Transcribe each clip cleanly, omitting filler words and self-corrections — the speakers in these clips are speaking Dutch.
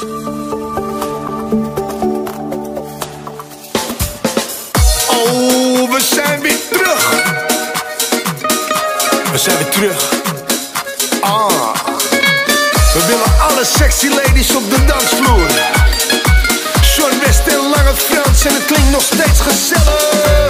Oh, we zijn weer terug. We zijn weer terug. We willen alle sexy ladies op de dansvloer. Sean West en Lange Frans en het klinkt nog steeds gezellig.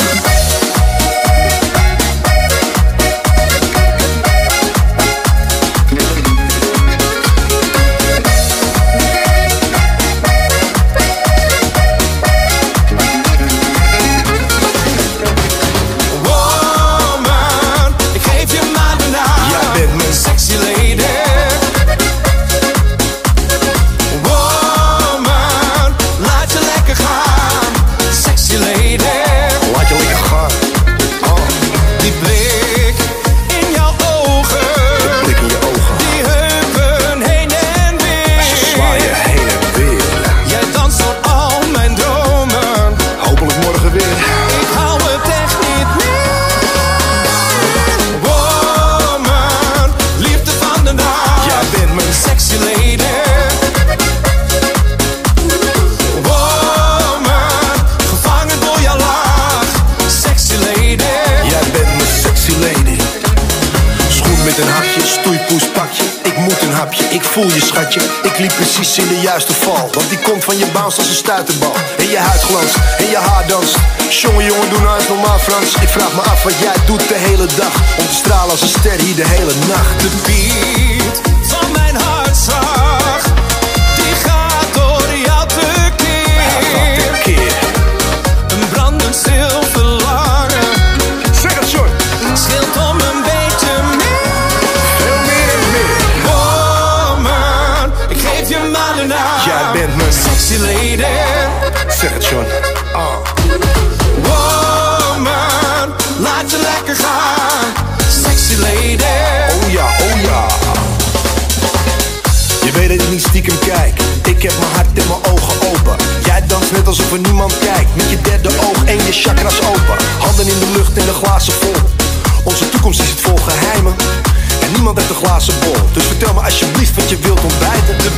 Ik voel je schatje, ik liep precies in de juiste val. Want die komt van je bounce als een stuiterbal. En je huid glanst, en je haar danst. Jongen, doe nou eens normaal Frans. Ik vraag me af wat jij doet de hele dag. Om te stralen als een ster hier de hele nacht. De beat van mijn hartslag, die gaat door jou tekeer. Een brandend stil verlangen. Zeg het, John. Scheelt om een beetje meer. Veel meer en meer. Ik geef je maar de naam. Jij bent mijn sexy lady. Zeg het, John. Woman, laat je lekker gaan. Sexy lady. Oh ja, oh ja. Je weet dat ik niet stiekem kijk. Ik heb mijn hart en mijn ogen open. Jij danst net alsof er niemand kijkt. Met je derde oog en je chakras open. Handen in de lucht en de glazen vol. Onze toekomst is het vol geheimen. En niemand heeft een glazen bol. Dus vertel me alsjeblieft wat je wilt ontbijten. De